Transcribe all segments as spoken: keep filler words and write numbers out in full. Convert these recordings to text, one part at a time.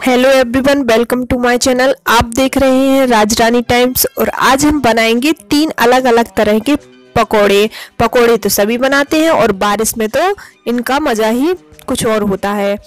Hello everyone, welcome to my channel. आप देख रहे हैं राजरानी टाइम्स और आज हम बनाएंगे तीन अलग अलग तरह के पकोड़े। पकोड़े तो सभी बनाते हैं और बारिश में तो इनका मज़ा ही कुछ और होता है,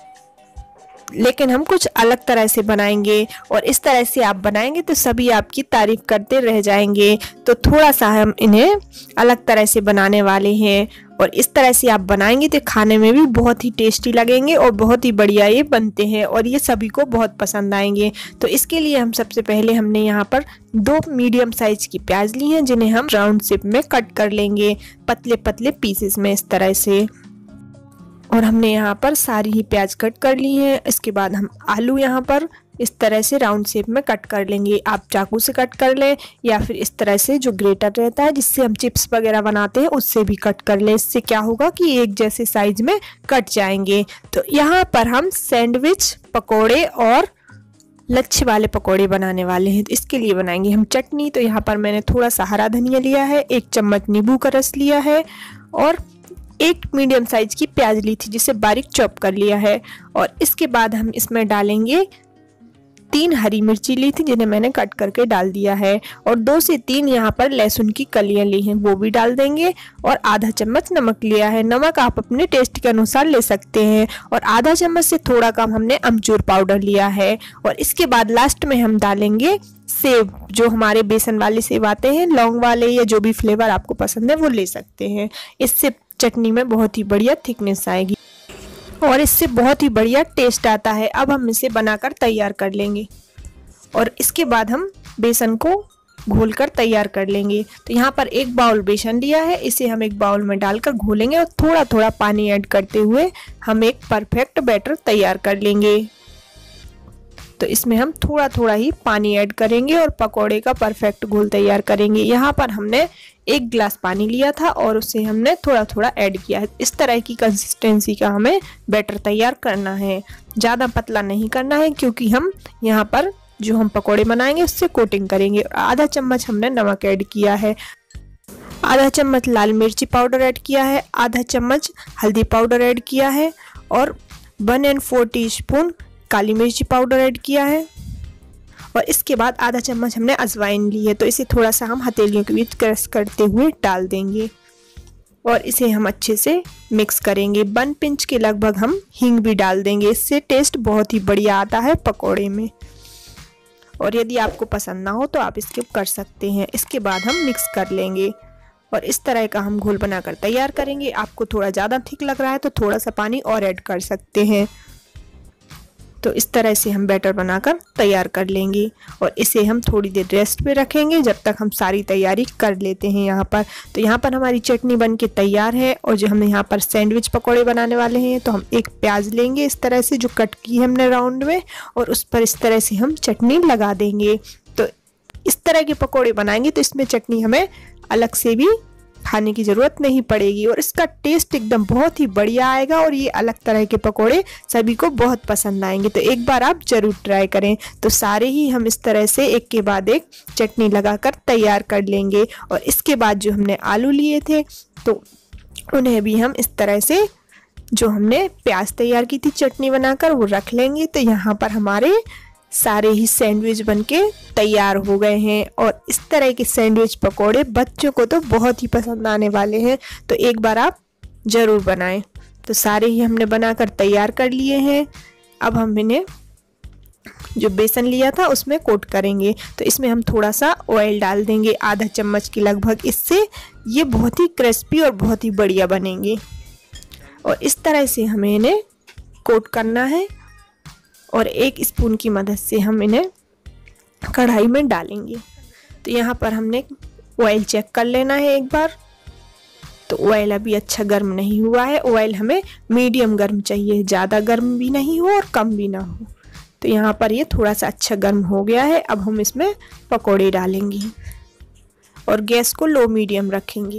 लेकिन हम कुछ अलग तरह से बनाएंगे और इस तरह से आप बनाएंगे तो सभी आपकी तारीफ करते रह जाएंगे। तो थोड़ा सा हम इन्हें अलग तरह से बनाने वाले हैं और इस तरह से आप बनाएंगे तो खाने में भी बहुत ही टेस्टी लगेंगे और बहुत ही बढ़िया ये बनते हैं और ये सभी को बहुत पसंद आएंगे। तो इसके लिए हम सबसे पहले हमने यहाँ पर दो मीडियम साइज की प्याज ली हैं, जिन्हें हम राउंड शेप में कट कर लेंगे पतले पतले पीसेस में इस तरह से। और हमने यहाँ पर सारी ही प्याज कट कर ली है। इसके बाद हम आलू यहाँ पर इस तरह से राउंड शेप में कट कर लेंगे। आप चाकू से कट कर लें या फिर इस तरह से जो ग्रेटर रहता है जिससे हम चिप्स वगैरह बनाते हैं उससे भी कट कर लें। इससे क्या होगा कि एक जैसे साइज में कट जाएंगे। तो यहाँ पर हम सैंडविच पकोड़े और लच्छे वाले पकोड़े बनाने वाले हैं। तो इसके लिए बनाएंगे हम चटनी। तो यहाँ पर मैंने थोड़ा सा हरा धनिया लिया है, एक चम्मच नींबू का रस लिया है और एक मीडियम साइज की प्याज ली थी जिसे बारीक चॉप कर लिया है। और इसके बाद हम इसमें डालेंगे तीन हरी मिर्ची ली थी जिन्हें मैंने कट करके डाल दिया है और दो से तीन यहाँ पर लहसुन की कलियां ली हैं वो भी डाल देंगे। और आधा चम्मच नमक लिया है। नमक आप अपने टेस्ट के अनुसार ले सकते हैं। और आधा चम्मच से थोड़ा कम हमने अमचूर पाउडर लिया है। और इसके बाद लास्ट में हम डालेंगे सेव, जो हमारे बेसन वाले सेव आते हैं, लौंग वाले या जो भी फ्लेवर आपको पसंद है वो ले सकते हैं। इससे चटनी में बहुत ही बढ़िया थिकनेस आएगी और इससे बहुत ही बढ़िया टेस्ट आता है। अब हम इसे बनाकर तैयार कर लेंगे और इसके बाद हम बेसन को घोलकर तैयार कर लेंगे। तो यहाँ पर एक बाउल बेसन लिया है, इसे हम एक बाउल में डालकर घोलेंगे और थोड़ा थोड़ा पानी ऐड करते हुए हम एक परफेक्ट बैटर तैयार कर लेंगे। तो इसमें हम थोड़ा थोड़ा ही पानी ऐड करेंगे और पकोड़े का परफेक्ट घोल तैयार करेंगे। यहाँ पर हमने एक गिलास पानी लिया था और उसे हमने थोड़ा थोड़ा ऐड किया है। इस तरह की कंसिस्टेंसी का हमें बैटर तैयार करना है। ज़्यादा पतला नहीं करना है क्योंकि हम यहाँ पर जो हम पकोड़े बनाएंगे उससे कोटिंग करेंगे। आधा चम्मच हमने नमक ऐड किया है, आधा चम्मच लाल मिर्ची पाउडर ऐड किया है, आधा चम्मच हल्दी पाउडर ऐड किया है और one and four teaspoon काली मिर्ची पाउडर ऐड किया है। और इसके बाद आधा चम्मच हमने अजवाइन ली है। तो इसे थोड़ा सा हम हथेलियों के बीच क्रश करते हुए डाल देंगे और इसे हम अच्छे से मिक्स करेंगे। वन पिंच के लगभग हम हींग भी डाल देंगे, इससे टेस्ट बहुत ही बढ़िया आता है पकोड़े में। और यदि आपको पसंद ना हो तो आप स्किप कर सकते हैं। इसके बाद हम मिक्स कर लेंगे और इस तरह का हम घोल बनाकर तैयार करेंगे। आपको थोड़ा ज़्यादा थिक लग रहा है तो थोड़ा सा पानी और ऐड कर सकते हैं। तो इस तरह से हम बैटर बनाकर तैयार कर लेंगे और इसे हम थोड़ी देर रेस्ट पे रखेंगे जब तक हम सारी तैयारी कर लेते हैं यहाँ पर। तो यहाँ पर हमारी चटनी बन के तैयार है और जो हम यहाँ पर सैंडविच पकोड़े बनाने वाले हैं तो हम एक प्याज लेंगे इस तरह से जो कट की है हमने राउंड में और उस पर इस तरह से हम चटनी लगा देंगे। तो इस तरह के पकोड़े बनाएंगे तो इसमें चटनी हमें अलग से भी खाने की ज़रूरत नहीं पड़ेगी और इसका टेस्ट एकदम बहुत ही बढ़िया आएगा और ये अलग तरह के पकोड़े सभी को बहुत पसंद आएंगे। तो एक बार आप ज़रूर ट्राई करें। तो सारे ही हम इस तरह से एक के बाद एक चटनी लगाकर तैयार कर लेंगे। और इसके बाद जो हमने आलू लिए थे तो उन्हें भी हम इस तरह से जो हमने प्याज तैयार की थी चटनी बनाकर वो रख लेंगे। तो यहाँ पर हमारे सारे ही सैंडविच बनके तैयार हो गए हैं और इस तरह के सैंडविच पकोड़े बच्चों को तो बहुत ही पसंद आने वाले हैं। तो एक बार आप ज़रूर बनाएं। तो सारे ही हमने बनाकर तैयार कर लिए हैं। अब हम इन्हें जो बेसन लिया था उसमें कोट करेंगे। तो इसमें हम थोड़ा सा ऑयल डाल देंगे, आधा चम्मच की लगभग। इससे ये बहुत ही क्रिस्पी और बहुत ही बढ़िया बनेंगे और इस तरह से हमें इन्हें कोट करना है और एक स्पून की मदद से हम इन्हें कढ़ाई में डालेंगे। तो यहाँ पर हमने ऑयल चेक कर लेना है एक बार। तो ऑयल अभी अच्छा गर्म नहीं हुआ है, ऑयल हमें मीडियम गर्म चाहिए, ज़्यादा गर्म भी नहीं हो और कम भी ना हो। तो यहाँ पर ये थोड़ा सा अच्छा गर्म हो गया है। अब हम इसमें पकोड़े डालेंगे और गैस को लो मीडियम रखेंगे।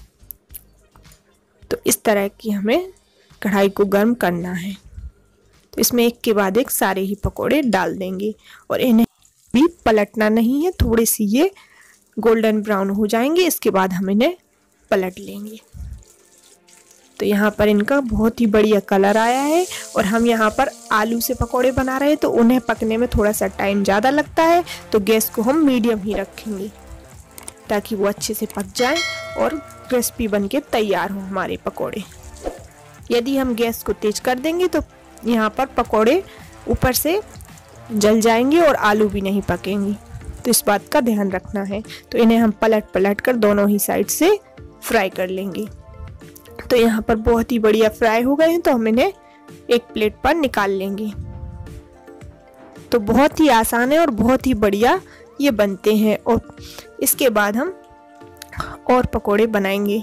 तो इस तरह की हमें कढ़ाई को गर्म करना है। तो इसमें एक के बाद एक सारे ही पकोड़े डाल देंगे और इन्हें भी पलटना नहीं है, थोड़ी सी ये गोल्डन ब्राउन हो जाएंगे। इसके बाद हम इन्हें पलट लेंगे। तो यहाँ पर इनका बहुत ही बढ़िया कलर आया है। और हम यहाँ पर आलू से पकोड़े बना रहे हैं तो उन्हें पकने में थोड़ा सा टाइम ज़्यादा लगता है, तो गैस को हम मीडियम ही रखेंगे ताकि वो अच्छे से पक जाए और क्रिस्पी बन के तैयार हो हमारे पकोड़े। यदि हम गैस को तेज कर देंगे तो यहाँ पर पकोड़े ऊपर से जल जाएंगे और आलू भी नहीं पकेंगे, तो इस बात का ध्यान रखना है। तो इन्हें हम पलट पलट कर दोनों ही साइड से फ्राई कर लेंगे। तो यहाँ पर बहुत ही बढ़िया फ्राई हो गए हैं, तो हम इन्हें एक प्लेट पर निकाल लेंगे। तो बहुत ही आसान है और बहुत ही बढ़िया ये बनते हैं। और इसके बाद हम और पकोड़े बनाएंगे।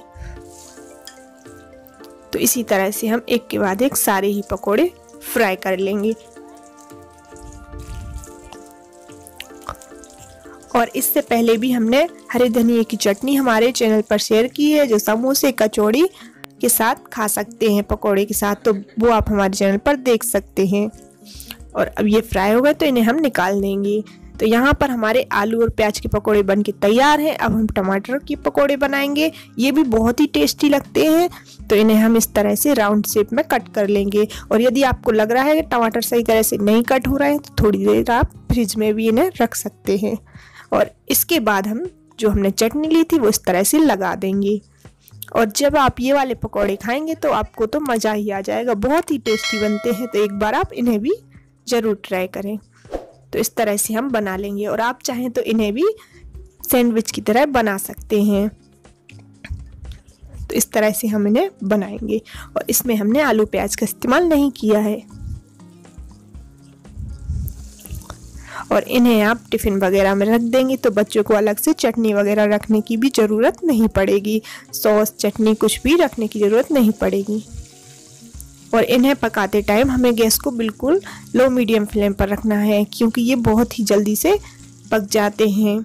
तो इसी तरह से हम एक के बाद एक सारे ही पकोड़े फ्राई कर लेंगे। और इससे पहले भी हमने हरे धनिए की चटनी हमारे चैनल पर शेयर की है, जो समोसे कचौड़ी के साथ खा सकते हैं पकोड़े के साथ, तो वो आप हमारे चैनल पर देख सकते हैं। और अब ये फ्राई हो गए तो इन्हें हम निकाल देंगे। तो यहाँ पर हमारे आलू और प्याज के पकोड़े बन के तैयार हैं। अब हम टमाटर के पकोड़े बनाएंगे, ये भी बहुत ही टेस्टी लगते हैं। तो इन्हें हम इस तरह से राउंड शेप में कट कर लेंगे। और यदि आपको लग रहा है कि टमाटर सही तरह से नहीं कट हो रहे हैं तो थोड़ी देर आप फ्रिज में भी इन्हें रख सकते हैं। और इसके बाद हम जो हमने चटनी ली थी वो इस तरह से लगा देंगे। और जब आप ये वाले पकोड़े खाएंगे तो आपको तो मज़ा ही आ जाएगा, बहुत ही टेस्टी बनते हैं। तो एक बार आप इन्हें भी ज़रूर ट्राई करें। तो इस तरह से हम बना लेंगे और आप चाहें तो इन्हें भी सैंडविच की तरह बना सकते हैं। तो इस तरह से हम इन्हें बनाएंगे और इसमें हमने आलू प्याज का इस्तेमाल नहीं किया है। और इन्हें आप टिफ़िन वगैरह में रख देंगे तो बच्चों को अलग से चटनी वगैरह रखने की भी ज़रूरत नहीं पड़ेगी, सॉस चटनी कुछ भी रखने की ज़रूरत नहीं पड़ेगी। और इन्हें पकाते टाइम हमें गैस को बिल्कुल लो मीडियम फ्लेम पर रखना है, क्योंकि ये बहुत ही जल्दी से पक जाते हैं।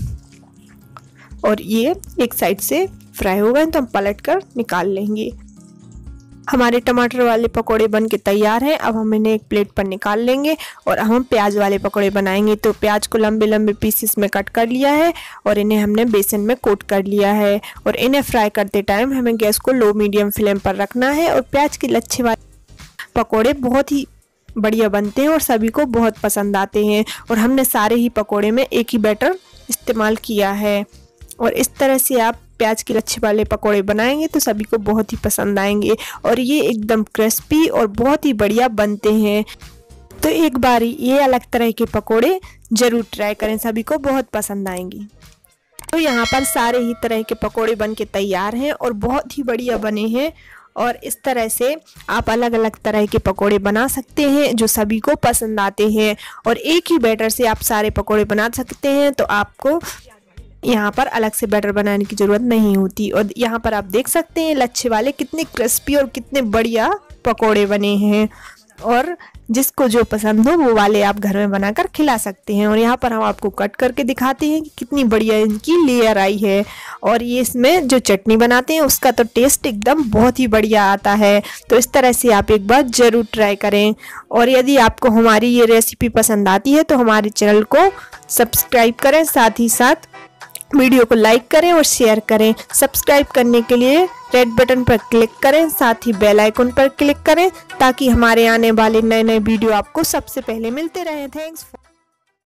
और ये एक साइड से फ्राई हो गए तो हम पलट कर निकाल लेंगे। हमारे टमाटर वाले पकोड़े बन के तैयार हैं। अब हम इन्हें एक प्लेट पर निकाल लेंगे और हम प्याज वाले पकोड़े बनाएंगे। तो प्याज को लंबे लंबे पीसेस में कट कर लिया है और इन्हें हमने बेसन में कोट कर लिया है। और इन्हें फ्राई करते टाइम हमें गैस को लो मीडियम फ्लेम पर रखना है। और प्याज के लच्छे वाले पकोड़े बहुत ही बढ़िया बनते हैं और सभी को बहुत पसंद आते हैं। और हमने सारे ही पकोड़े में एक ही बैटर इस्तेमाल किया है। और इस तरह से आप प्याज के लच्छे वाले पकोड़े बनाएंगे तो सभी को बहुत ही पसंद आएंगे और ये एकदम क्रिस्पी और बहुत ही बढ़िया बनते हैं। तो एक बार ये अलग तरह के पकोड़े ज़रूर ट्राई करें, सभी को बहुत पसंद आएंगे। तो यहाँ पर सारे ही तरह के पकोड़े बन के तैयार हैं और बहुत ही बढ़िया बने हैं। और इस तरह से आप अलग अलग तरह के पकोड़े बना सकते हैं जो सभी को पसंद आते हैं। और एक ही बैटर से आप सारे पकोड़े बना सकते हैं, तो आपको यहाँ पर अलग से बैटर बनाने की ज़रूरत नहीं होती। और यहाँ पर आप देख सकते हैं लच्छे वाले कितने क्रिस्पी और कितने बढ़िया पकोड़े बने हैं। और जिसको जो पसंद हो वो वाले आप घर में बनाकर खिला सकते हैं। और यहाँ पर हम आपको कट करके दिखाते हैं कि कितनी बढ़िया इनकी लेयर आई है। और ये इसमें जो चटनी बनाते हैं उसका तो टेस्ट एकदम बहुत ही बढ़िया आता है। तो इस तरह से आप एक बार ज़रूर ट्राई करें। और यदि आपको हमारी ये रेसिपी पसंद आती है तो हमारे चैनल को सब्सक्राइब करें, साथ ही साथ वीडियो को लाइक करें और शेयर करें। सब्सक्राइब करने के लिए रेड बटन पर क्लिक करें, साथ ही बेल आइकन पर क्लिक करें ताकि हमारे आने वाले नए नए वीडियो आपको सबसे पहले मिलते रहें। थैंक्स।